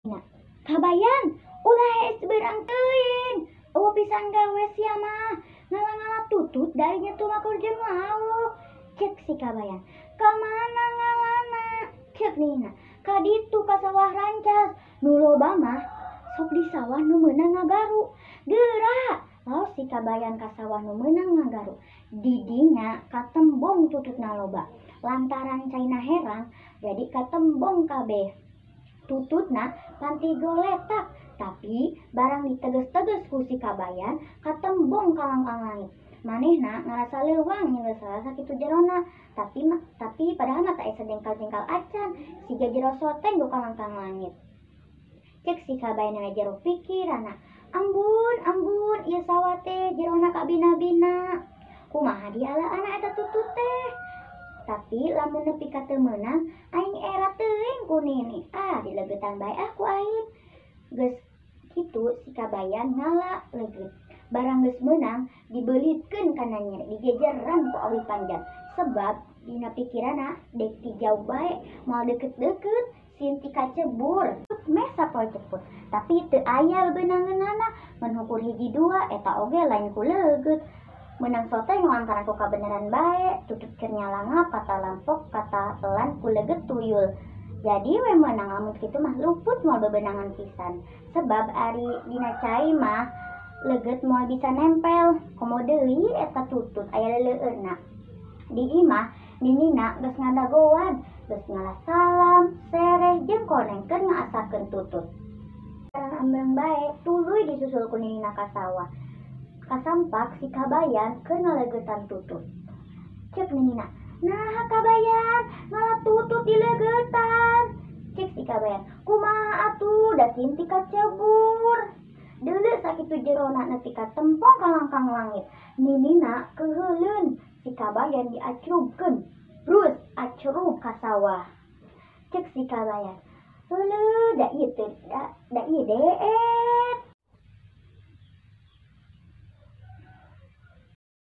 Nah, kabayan, ulah seberang teuing. Eueuh pisan gawe sia mah. Ngala-ngala tutut darinya tuh makur jeung lauk. Cek si kabayan. Ka mana ngalana? Cek nina. Ka ditu ka sawah rancas. Nu loba mah sok di sawah nu meunang ngagaru. Geura. Laos si kabayan ka sawah nu meunang ngagaru. Didinya katembong tututna loba. Lantaran caina herang, jadi katembong kabeh. Tututna panti goletak, tapi barang diteges-teges ku si kabayan katembong kalangkang langit. Manehna ngarasa leuwang nyeuleus salah sakitu jerona, tapi padahal mah tak asa jengkal-jengkal acan, siga jero soteng ku kalangkang langit. Cek si kabayan jero pikiranna, ambun ieu sawah teh jerona kabina-bina. Kumaha diala-ana eta tutut teh? Tapi lamun nepi ka teu meunang, aing era teuing ku nini. Dileugetan bae ku aing. Geus kitu si kabayan ngala leugeut. Barang geus meunang dibeulitkeun kana nyeri, dijejeran ku awi panjang. Sebab dina pikiranna dek ti jauh bae, moal deukeut-deukeut sieun ti kacebur. Meh sapoe ceput, tapi teu aya beunangeunana. Mun hukur hiji dua eta oge lain ku leugeut. Menang soteng lantaran ku kabeneran bae, tutut keur nyalangap kata lampok kata pelan ku leugeut tuyul. Jadi we meunang lamun kitu mah luput moal bebenangan pisan. Sebab ari dina cai mah leugeut moal bisa nempel. Komo deui eta tutut aya leuleurna. Di imah ninina geus ngadagoan, geus ngalah salam, sereh jeung koneng keur ngaasakeun tutut. Barang ambang bae tuluy disusul ku ninina ka sawah. Kasampak si kabayan keur ngaleugetan tutut. Cek ninina, "Nah kabayan, ngalah tutut dileugetan." Cek si kabayan, "Kumaha atuh da sieun ti kacebur." Deuleu sakitu jerona nepi ka tempong kalangkang langit. Ninina keuheuleun si kabayan diacrugkeun. Brus acrug ka sawah. Cek si kabayan, "Heuleul da ieu teh da ieu dee."